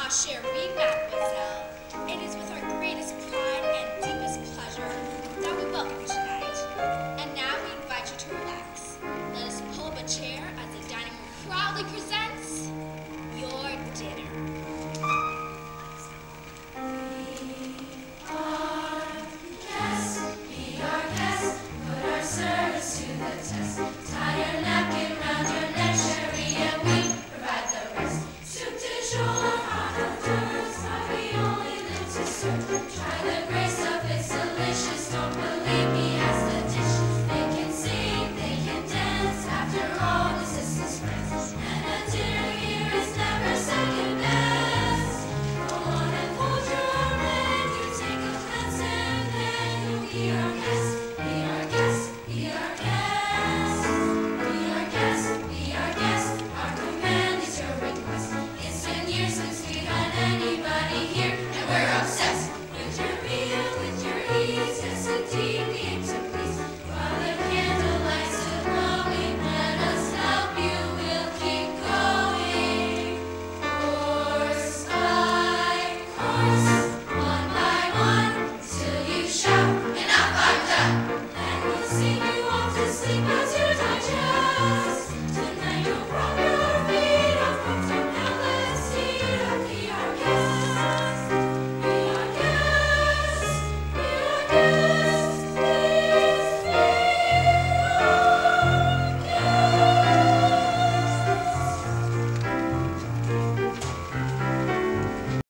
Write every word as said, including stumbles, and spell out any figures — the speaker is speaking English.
Ma chérie, mademoiselle, it is with our greatest pride and deepest pleasure that we welcome you tonight. And now we invite you to relax. Let us pull up a chair as the dining room proudly presents your dinner. Service to the test. Tie your napkin round your neck, Sherry, and we provide the rest. Soup du jour, hors d'oeuvres, how we only live to serve. Try the grace of it's delicious. Don't believe me, ask the dish. They can sing, they can dance. After all, this is his friends. And a dinner here is never second best. Go on and hold your breath. You take a glance and then you'll be our guest. Be our guest. Be our guest, be our guest, be our guest. Our command is your request. It's been years since we had anybody here, and we're obsessed with your meal, with your ease. Yes, indeed, we aim to please. While the candlelights are glowing, let us help you. We'll keep going. Course by course, one by one, till you shout, enough, I'm done. And we'll sing you off to sleep.